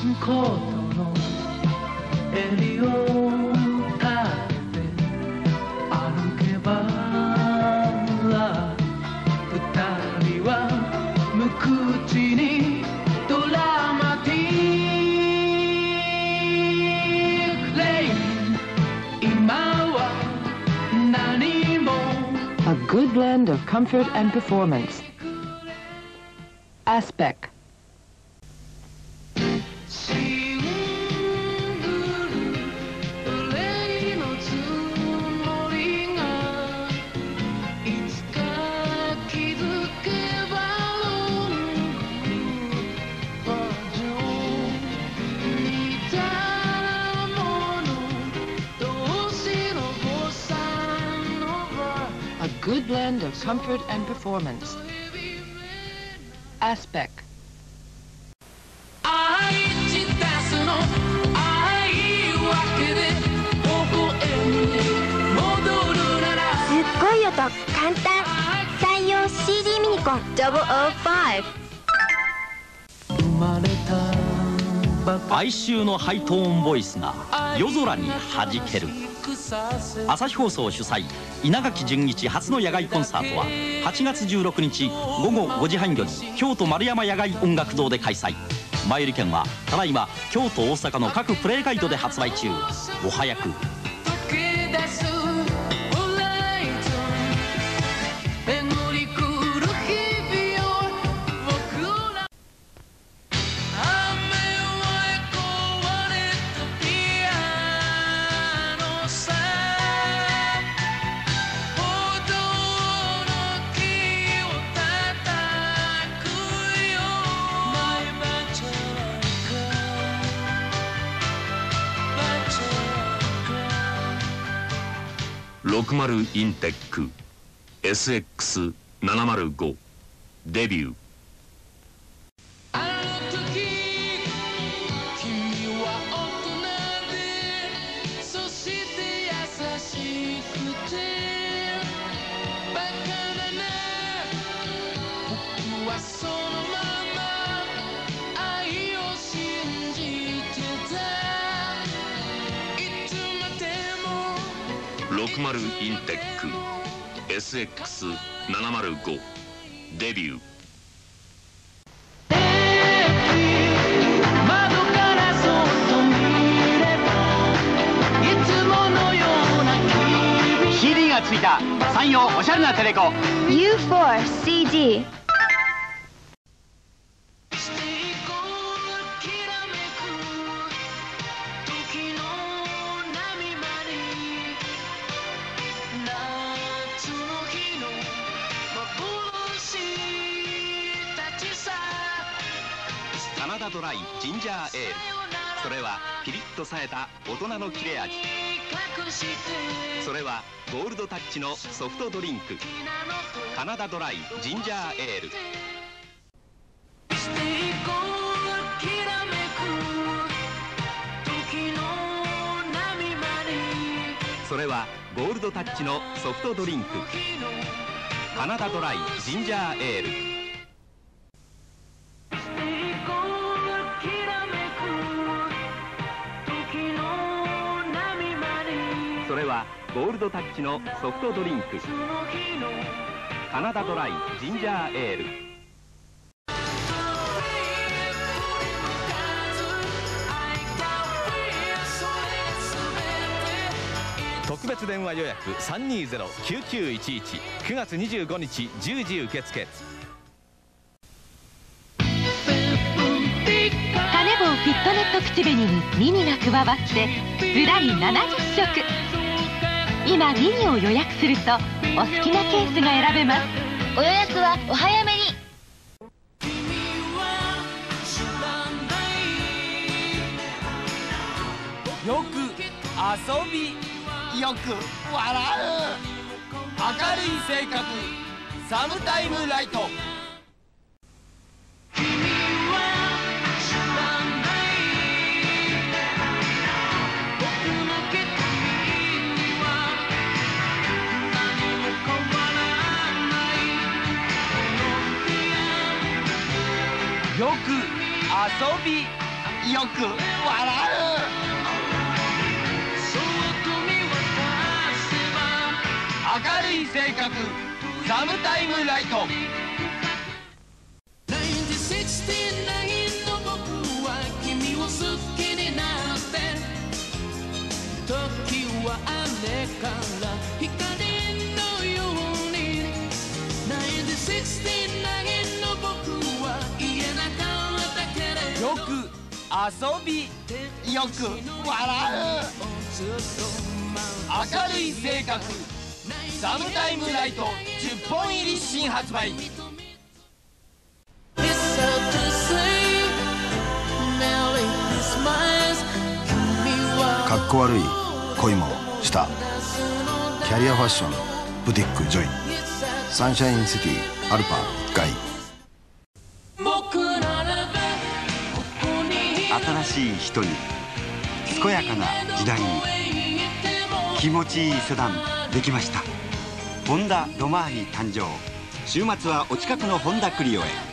コートの襟を立てて歩けば二人は無口にドラマティックレイン今は何も A good blend of comfort and performance. Aspect. A good blend of comfort and performance. Aspect. すっごい音簡単採用 CD ミニコン005。 哀愁のハイトーンボイスが夜空に弾ける。朝日放送主催稲垣潤一初の野外コンサートは8月16日午後5時半より京都丸山野外音楽堂で開催。前売り券はただいま京都大阪の各プレイガイドで発売中。お早く。 60インテック SX705 デビュー。60インテック SX705 デビュー。 CD がついた山陽おしゃれなテレコ U4CD。 カナダドライジンジャーエール。それはピリッと冴えた大人の切れ味。それはゴールドタッチのソフトドリンク。カナダドライジンジャーエール。それはゴールドタッチのソフトドリンク。カナダドライジンジャーエール。それはゴールドタッチのソフトドリンク。カナダドライジンジャーエール。特別電話予約 320-9911 9月25日10時受付。 カネボウフィットネット口紅にミニが加わってずらり70色。今ミニを予約するとお好きなケースが選べます。 お予約はお早めに。 よく遊びよく笑う明るい性格サムタイムライト。よく遊びよく笑う。明るい性格サムタイムライト。 1969の僕は君を好きになって時はあれから光のように1969の僕は言えなかったけれどよく遊びよく笑う。明るい性格サムタイムライト10本入り新発売。 かっこ悪い恋もしたキャリアファッションブティックジョイサンシャインシティアルパ1階。 新しい人に健やかな時代に気持ちいいセダンできました。ホンダロマーニ誕生。週末はお近くのホンダクリオへ。